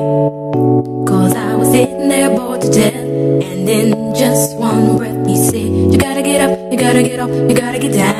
Cause I was sitting there bored to death, and in just one breath he said, you gotta get up, you gotta get off, you gotta get down.